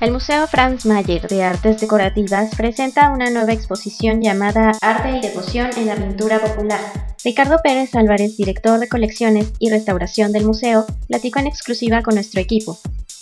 El Museo Franz Mayer de Artes Decorativas presenta una nueva exposición llamada Arte y Devoción en la Pintura Popular. Ricardo Pérez Álvarez, director de colecciones y restauración del museo, platicó en exclusiva con nuestro equipo.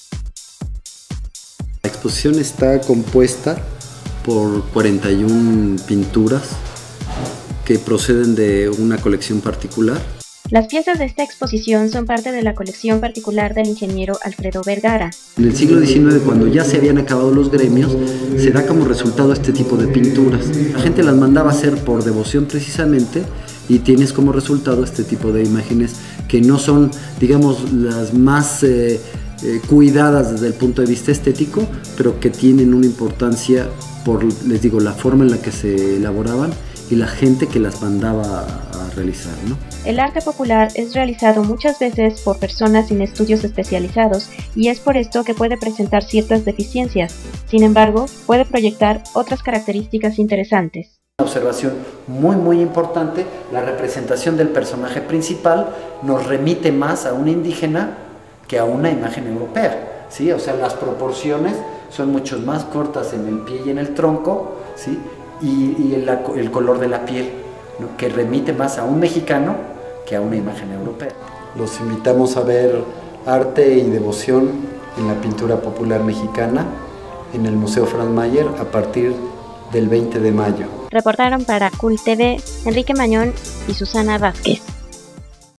La exposición está compuesta por 41 pinturas que proceden de una colección particular. Las piezas de esta exposición son parte de la colección particular del ingeniero Alfredo Vergara. En el siglo XIX, cuando ya se habían acabado los gremios, se da como resultado este tipo de pinturas. La gente las mandaba a hacer por devoción precisamente y tienes como resultado este tipo de imágenes que no son, digamos, las más cuidadas desde el punto de vista estético, pero que tienen una importancia por, les digo, la forma en la que se elaboraban y la gente que las mandaba a realizar, ¿no? El arte popular es realizado muchas veces por personas sin estudios especializados y es por esto que puede presentar ciertas deficiencias. Sin embargo, puede proyectar otras características interesantes. Una observación muy importante, la representación del personaje principal nos remite más a un indígena que a una imagen europea, ¿sí? O sea, las proporciones son mucho más cortas en el pie y en el tronco, ¿sí? Y el color de la piel, ¿no? Que remite más a un mexicano que a una imagen europea. Los invitamos a ver arte y devoción en la pintura popular mexicana en el Museo Franz Mayer a partir del 20 de mayo. Reportaron para Cool TV Enrique Mañón y Susana Vázquez.